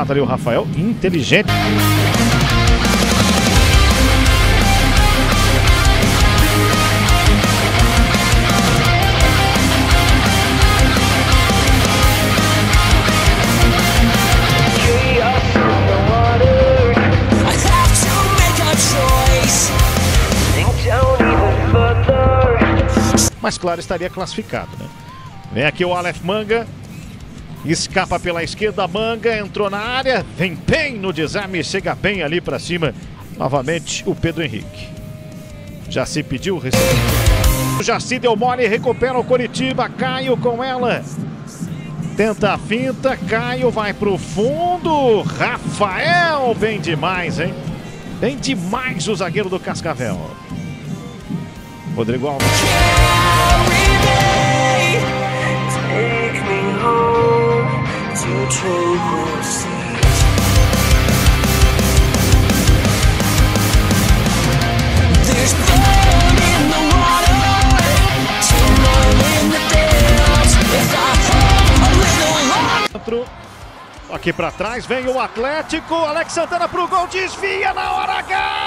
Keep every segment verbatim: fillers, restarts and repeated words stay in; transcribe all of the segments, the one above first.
lado ali o Rafael, inteligente. Mas claro, estaria classificado, né? Vem aqui o Aleph Manga, escapa pela esquerda, Manga entrou na área, vem bem no desarme, chega bem ali para cima, novamente o Pedro Henrique. Já se pediu, recebeu. Já se deu mole, recupera o Coritiba, Caio com ela. Tenta a finta, Caio vai pro fundo, Rafael, bem demais, hein? Bem demais o zagueiro do Cascavel. Rodrigo Alves. Aqui para trás vem o Atlético, Alex Santana pro gol, desvia na hora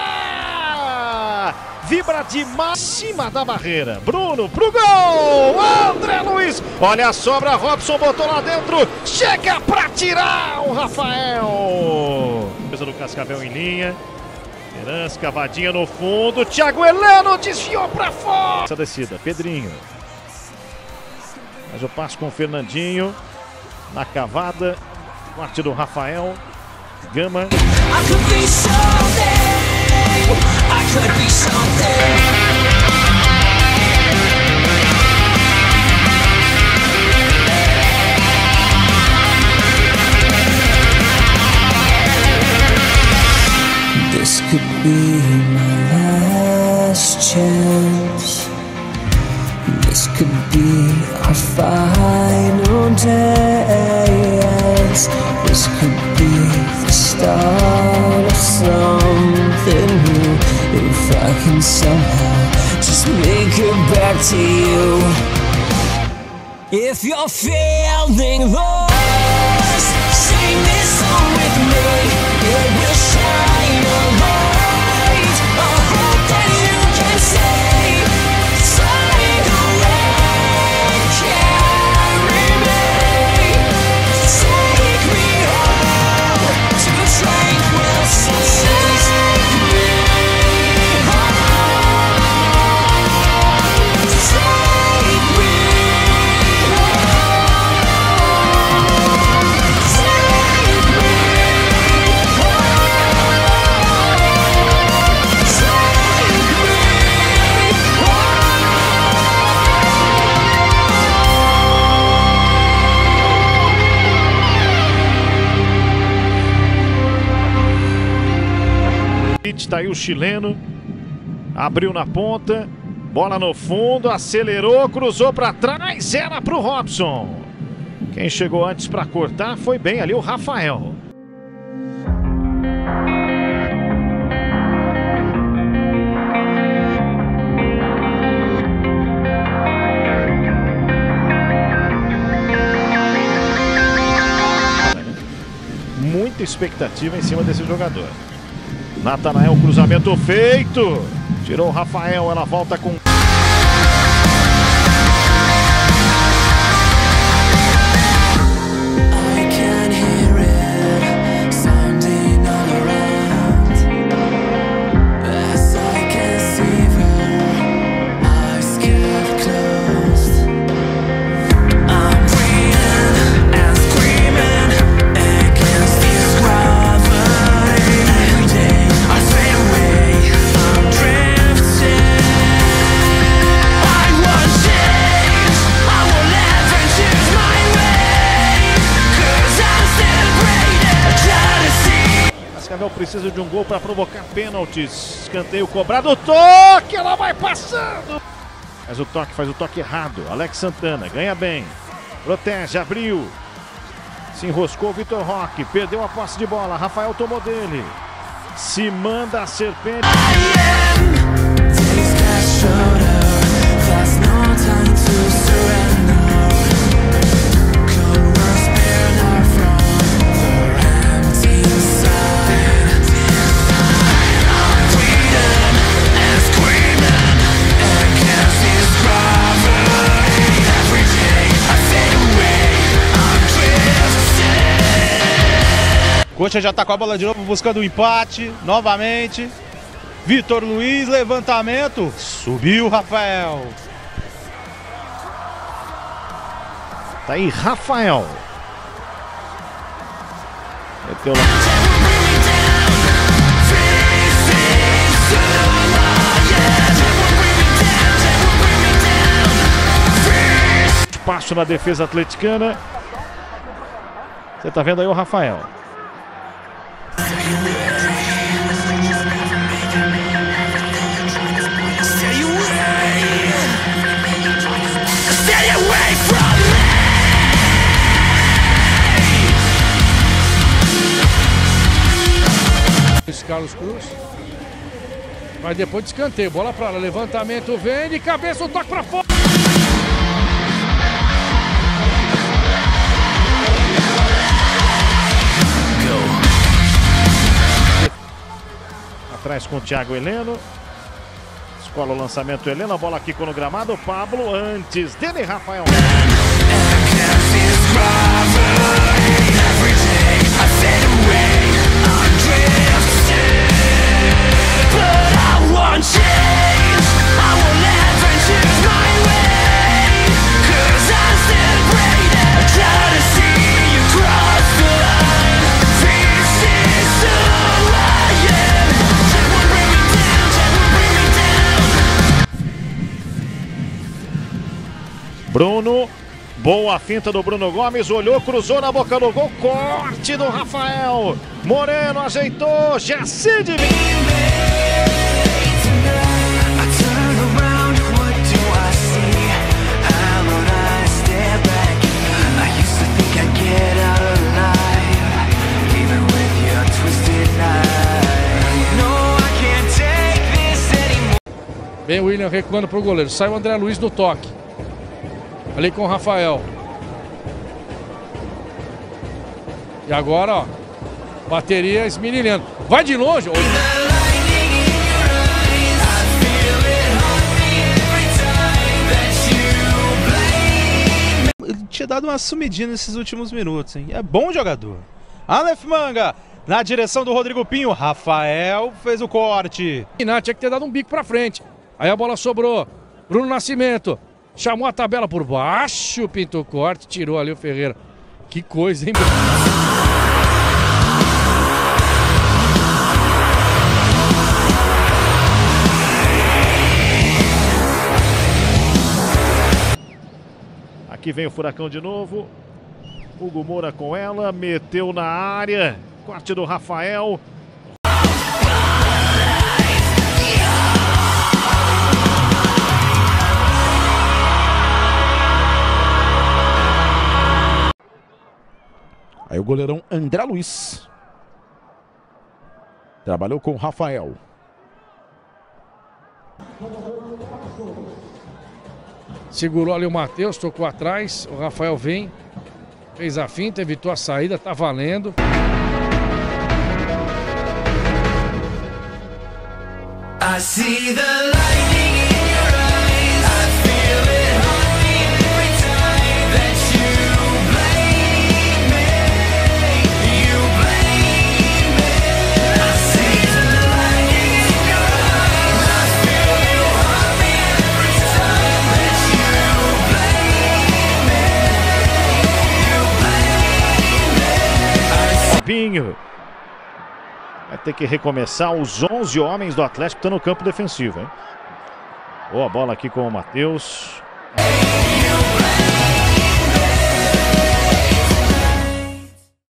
H! Vibra de cima da barreira. Bruno pro gol! André Luiz! Olha a sobra, Robson botou lá dentro. Chega pra tirar o Rafael. Defesa do Cascavel em linha. Herança, cavadinha no fundo. Thiago Heleno desviou pra fora. Essa descida, Pedrinho. Faz o passe com o Fernandinho. Na cavada. Parte do Rafael. Gama. I could be something. This could be my last chance. This could be our final dance. This could be the start of something new. If I can somehow just make it back to you. If you're feeling lost, sing this song with me. It will shine a light, a hope that you can say. Slide away, carry me, take me home to tranquil seas. Está aí o chileno, abriu na ponta, bola no fundo, acelerou, cruzou para trás, era para o Robson. Quem chegou antes para cortar foi bem ali o Rafael. Muita expectativa em cima desse jogador. Natanael, cruzamento feito. Tirou o Rafael, ela volta com... Cascavel precisa de um gol para provocar pênaltis. Escanteio cobrado, toque, ela vai passando. Faz o toque, faz o toque errado. Alex Santana ganha bem. Protege, abriu. Se enroscou Vitor Roque, perdeu a posse de bola. Rafael tomou dele. Se manda a serpente. Coxa já tá com a bola de novo, buscando o empate, novamente. Vitor Luiz, levantamento, subiu Rafael. Tá aí Rafael. Meteu lá. Espaço na defesa atleticana. Você tá vendo aí o Rafael. Carlos Cruz. Mas depois de escanteio, bola pra lá, levantamento vem de cabeça, o toque pra fora. Atrás com o Thiago Heleno. Escola o lançamento Heleno, a bola aqui com no gramado, Pablo, antes dele Rafael. Bruno, boa finta do Bruno Gomes, olhou, cruzou na boca do gol, corte do Rafael. Moreno ajeitou, já se divide. Vem o William recuando pro goleiro, sai o André Luiz no toque. Ali com o Rafael. E agora, ó. Bateria esmirilhando. Vai de longe. Ele tinha dado uma sumidinha nesses últimos minutos, hein? É bom jogador. Aleph Manga, na direção do Rodrigo Pinho. Rafael fez o corte. Tinha que ter dado um bico pra frente. Aí a bola sobrou. Bruno Nascimento. Chamou a tabela por baixo, pintou o corte, tirou ali o Ferreira. Que coisa, hein? Aqui vem o Furacão de novo. Hugo Moura com ela, meteu na área. Corte do Rafael. Aí o goleirão André Luiz trabalhou com o Rafael. Segurou ali o Matheus, tocou atrás. O Rafael vem, fez a finta, evitou a saída, tá valendo. I see the lightning in your eyes. I feel it haunting every time that you blame me. You blame me. I see the lightning in your eyes. I feel it haunting every time that you blame me. You blame me. Pinho. Vai ter que recomeçar. Os onze homens do Atlético estão no campo defensivo, hein? Boa bola aqui com o Matheus.